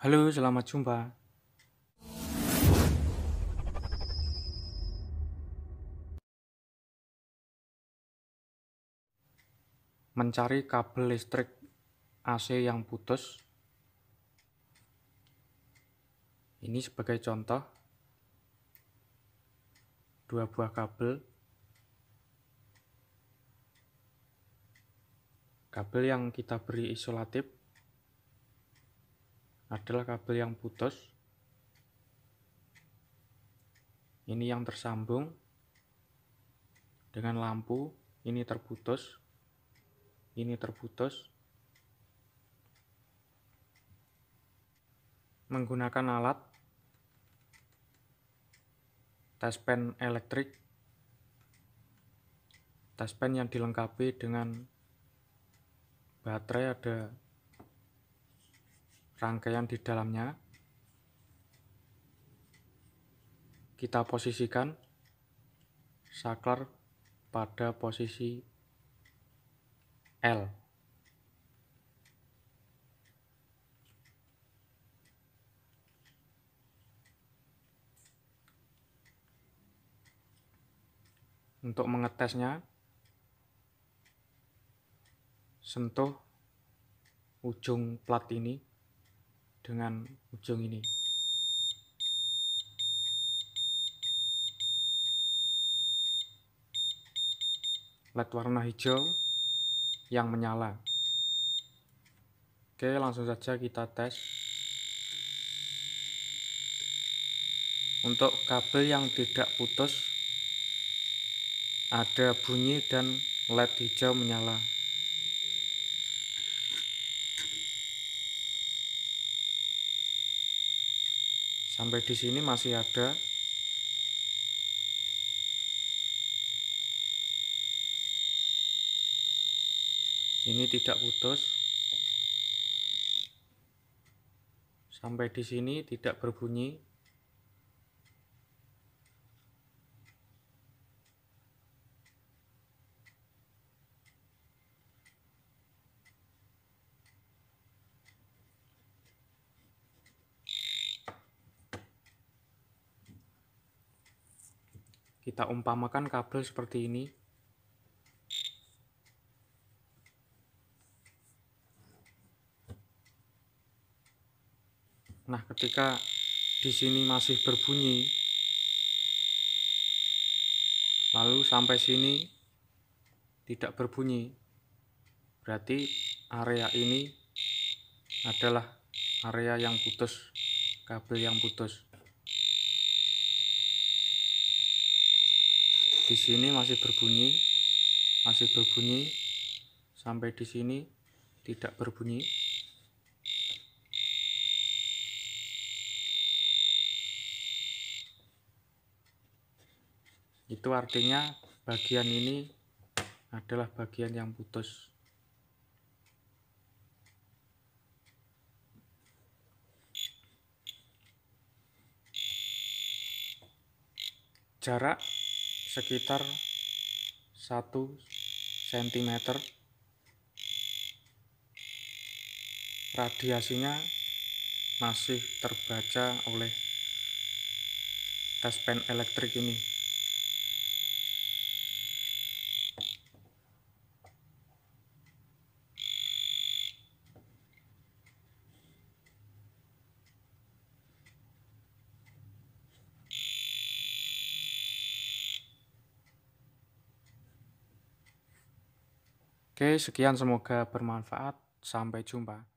Halo, selamat jumpa. Mencari kabel listrik AC yang putus. Ini sebagai contoh, dua buah kabel. Kabel yang kita beri isolatif adalah kabel yang putus. Ini yang tersambung dengan lampu, ini terputus. Ini terputus. Menggunakan alat tes pen elektrik. Tes pen yang dilengkapi dengan baterai, ada rangkaian di dalamnya. Kita posisikan saklar pada posisi L. Untuk mengetesnya, sentuh ujung plat ini dengan ujung ini. LED warna hijau yang menyala. Oke, langsung saja kita tes. Untuk kabel yang tidak putus, ada bunyi dan LED hijau menyala. Sampai di sini masih ada. Ini tidak putus. Sampai di sini tidak berbunyi. Kita umpamakan kabel seperti ini. Nah, ketika di sini masih berbunyi, lalu sampai sini tidak berbunyi, berarti area ini adalah area yang putus, kabel yang putus. Di sini masih berbunyi, sampai di sini tidak berbunyi. Itu artinya bagian ini adalah bagian yang putus. Jarak sekitar 1 cm. Radiasinya masih terbaca oleh tes pen elektrik ini. Oke, sekian, semoga bermanfaat. Sampai jumpa.